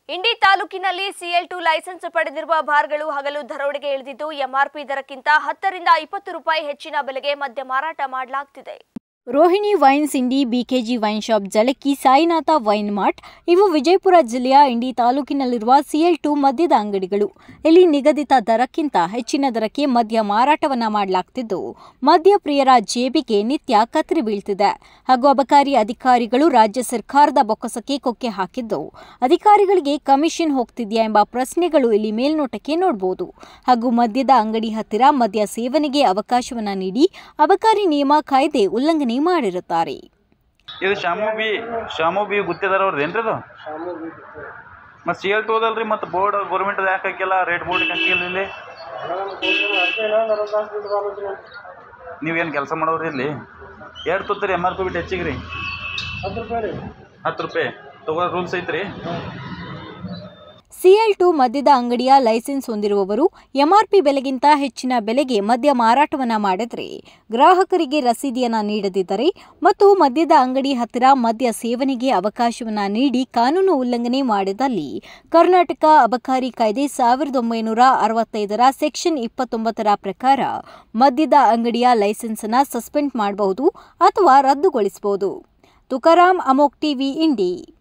ಇಂಡಿ ತಾಲೂಕಿನಲ್ಲಿ CL2 licence ಪಡೆದಿರುವ ಬಾರ್ಗಳು ಹಗಲು ದರೋಡೆಗೆ ಇಳಿದಿದ್ದು MRP ದರಕ್ಕಿಂತ 10 ರಿಂದ 20 ರೂಪಾಯಿ ಹೆಚ್ಚಿನ ಬೆಲೆಗೆ ಮದ್ಯ ಮಾರಾಟ ಮಾಡಲಾಗುತ್ತಿದೆ. Rohini wines Indi, BKG wine shop, Jalakki, Sainath wine mart ಇವು ವಿಜಯಪುರ ಜಿಲ್ಲೆಯ ಇಂಡಿ ತಾಲೂಕಿನಲ್ಲಿರುವ CL2 ಮದ್ಯದ ಅಂಗಡಿಗಳು. ಇಲ್ಲಿ ನಿಗದಿತ ದರಕ್ಕಿಂತ ಹೆಚ್ಚಿನ ದರಕ್ಕೆ ಮದ್ಯ ಮಾರಾಟವನ್ನ ಮಾಡಲಾಗುತ್ತಿದ್ದು, ಮದ್ಯ ಪ್ರಿಯರ ಜೇಬಿಗೆ ನಿತ್ಯ ಕತ್ತರಿ ಬೀಳ್ತಿದೆ. ಹಾಗೂ ಅಬಕಾರಿ ಅಧಿಕಾರಿಗಳು ರಾಜ್ಯ ಸರ್ಕಾರದ ಬೊಕ್ಕಸಕ್ಕೆ ಕೊಕ್ಕೆ ಹಾಕಿದ್ದು, ಅಧಿಕಾರಿಗಳಿಗೆ ಕಮಿಷನ್ ಹೋಗ್ತಿದೆಯಾ ಎಂಬ ಪ್ರಶ್ನೆಗಳು ಇಲ್ಲಿ ಮೇಲ್ನೋಟಕ್ಕೆ ನೋಡಬಹುದು. ಹಾಗೂ ಮದ್ಯದ ಅಂಗಡಿ ಹತ್ತಿರ ಮದ್ಯ ಸೇವನೆಗೆ ಅವಕಾಶವನ್ನ ನೀಡಿ ಅಬಕಾರಿ ನಿಯಮ ಕಾಯ್ದೆ ಉಲ್ಲಂಘನೆ ಮಾಡಿರುತ್ತಾರೆ. ಇದು ಶಾಮು ಬಿ ಗುತ್ತಿದಾರ ಅವ್ರದ್ದೇನ್ರಿ ಅದು? ಮತ್ತೆ CL2 ಅದಲ್ರಿ, ಮತ್ತೆ ಬೋರ್ಡ್ ಗೌರ್ಮೆಂಟ್ ಯಾಕೆ ಹಾಕಿಲ್ಲ, ರೇಟ್ ಬೋರ್ಡ್ ಹಾಕಿಲ್ಲ ಇಲ್ಲಿ? ನೀವೇನು ಕೆಲಸ ಮಾಡೋರಿ ಇಲ್ಲಿ? ಎರಡು ತೊತ್ತೀರಿ MRP ಬಿಟ್ಟು ಹೆಚ್ಚಿಗೆ ರೀ? 10 ರೂಪಾಯಿ ತಗೋ ರೂಲ್ಸ್ ಐತ್ರಿ. CL2 ಮದ್ಯದ ಅಂಗಡಿಯ ಲೈಸೆನ್ಸ್ ಹೊಂದಿರುವವರು MRP ಬೆಲೆಗಿಂತ ಹೆಚ್ಚಿನ ಬೆಲೆಗೆ ಮದ್ಯ ಮಾರಾಟವನ್ನ ಮಾಡಿದರೆ, ಗ್ರಾಹಕರಿಗೆ ರಸೀದಿಯನ್ನ ನೀಡದಿದ್ದರೆ ಮತ್ತು ಮದ್ಯದ ಅಂಗಡಿ ಹತ್ತಿರ ಮದ್ಯ ಸೇವನೆಗೆ ಅವಕಾಶವನ್ನ ನೀಡಿ ಕಾನೂನು ಉಲ್ಲಂಘನೆ ಮಾಡಿದಲ್ಲಿ ಕರ್ನಾಟಕ ಅಬಕಾರಿ ಕಾಯ್ದೆ 1965ರ ಸೆಕ್ಷನ್ 29ರ ಪ್ರಕಾರ ಮದ್ಯದ ಅಂಗಡಿಯ ಲೈಸೆನ್ಸ್ ಅನ್ನು ಸಸ್ಪೆಂಡ್ ಮಾಡಬಹುದು ಅಥವಾ ರದ್ದುಗೊಳಿಸಬಹುದು. ತುಕಾರಾಮ್, ಅಮೋಕ್ ಟಿವಿ, ಇಂಡಿ.